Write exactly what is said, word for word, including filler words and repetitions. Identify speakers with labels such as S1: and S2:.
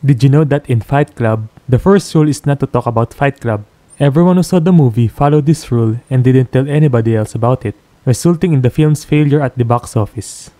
S1: Did you know that in Fight Club, the first rule is not to talk about Fight Club? Everyone who saw the movie followed this rule and didn't tell anybody else about it, resulting in the film's failure at the box office.